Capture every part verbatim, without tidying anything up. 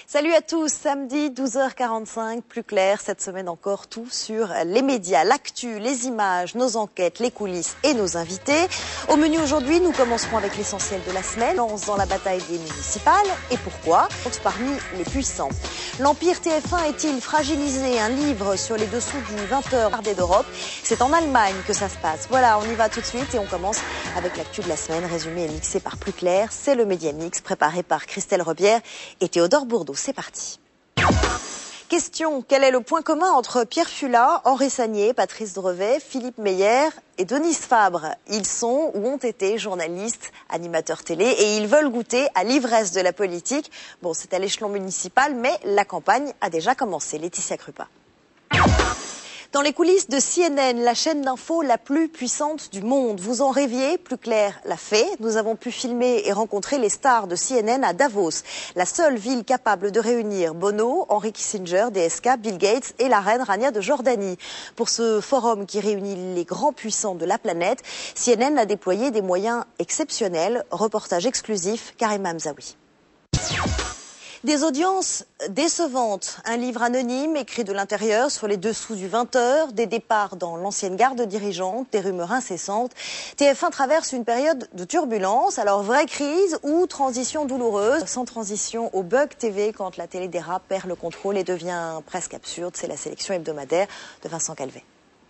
Salut à tous, samedi douze heures quarante-cinq, plus clair, cette semaine encore tout sur les médias, l'actu, les images, nos enquêtes, les coulisses et nos invités. Au menu aujourd'hui, nous commencerons avec l'essentiel de la semaine, lance dans la bataille des municipales et pourquoi, parmi les puissants. L'Empire T F un est-il fragilisé? Un livre sur les dessous du vingt heures d'Europe. C'est en Allemagne que ça se passe. Voilà, on y va tout de suite et on commence avec l'actu de la semaine, résumé et mixé par Plus Clair. C'est le Média Mix préparé par Christelle Rebière et Théodore Bourdeau. C'est parti. Question, quel est le point commun entre Pierre Fula, Henri Sagnier, Patrice Drevet, Philippe Meyer et Denise Fabre? Ils sont ou ont été journalistes, animateurs télé et ils veulent goûter à l'ivresse de la politique. Bon, c'est à l'échelon municipal, mais la campagne a déjà commencé. Laetitia Krupa. Dans les coulisses de C N N, la chaîne d'info la plus puissante du monde. Vous en rêviez, Plus Clair l'a fait. Nous avons pu filmer et rencontrer les stars de C N N à Davos, la seule ville capable de réunir Bono, Henry Kissinger, D S K, Bill Gates et la reine Rania de Jordanie. Pour ce forum qui réunit les grands puissants de la planète, C N N a déployé des moyens exceptionnels. Reportage exclusif, Karim Hamzaoui. Des audiences décevantes, un livre anonyme écrit de l'intérieur sur les dessous du vingt heures, des départs dans l'ancienne garde dirigeante, des rumeurs incessantes. T F un traverse une période de turbulence, alors vraie crise ou transition douloureuse? Sans transition au bug T V quand la télé dérape, perd le contrôle et devient presque absurde. C'est la sélection hebdomadaire de Vincent Calvet.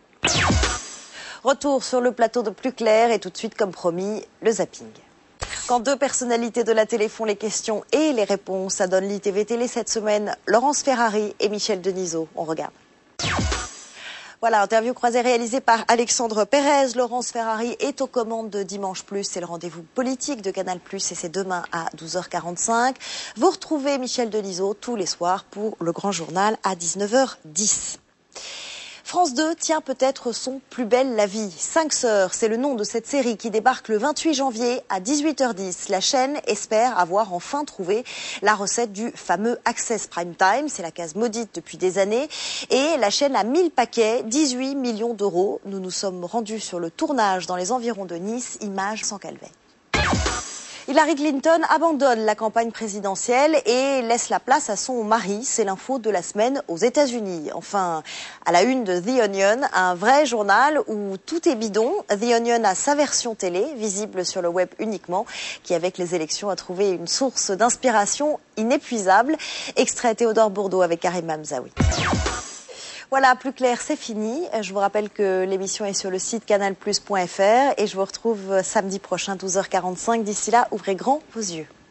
Retour sur le plateau de Plus Clair et tout de suite, comme promis, le zapping. Quand deux personnalités de la télé font les questions et les réponses, ça donne l'I T V Télé cette semaine, Laurence Ferrari et Michel Denisot. On regarde. Voilà, interview croisée réalisée par Alexandre Pérez. Laurence Ferrari est aux commandes de Dimanche Plus. C'est le rendez-vous politique de Canal Plus et c'est demain à douze heures quarante-cinq. Vous retrouvez Michel Denisot tous les soirs pour le grand journal à dix-neuf heures dix. France deux tient peut-être son Plus belle la vie. Cinq sœurs, c'est le nom de cette série qui débarque le vingt-huit janvier à dix-huit heures dix. La chaîne espère avoir enfin trouvé la recette du fameux Access Prime Time. C'est la case maudite depuis des années. Et la chaîne a mille paquets, dix-huit millions d'euros. Nous nous sommes rendus sur le tournage dans les environs de Nice. Images sans Calvet. Hillary Clinton abandonne la campagne présidentielle et laisse la place à son mari. C'est l'info de la semaine aux États-Unis. Enfin, à la une de The Onion, un vrai journal où tout est bidon. The Onion a sa version télé, visible sur le web uniquement, qui avec les élections a trouvé une source d'inspiration inépuisable. Extrait Théodore Bourdeau avec Karim Hamzaoui. Voilà, Plus Clair, c'est fini. Je vous rappelle que l'émission est sur le site canal plus point F R et je vous retrouve samedi prochain, douze heures quarante-cinq. D'ici là, ouvrez grand vos yeux.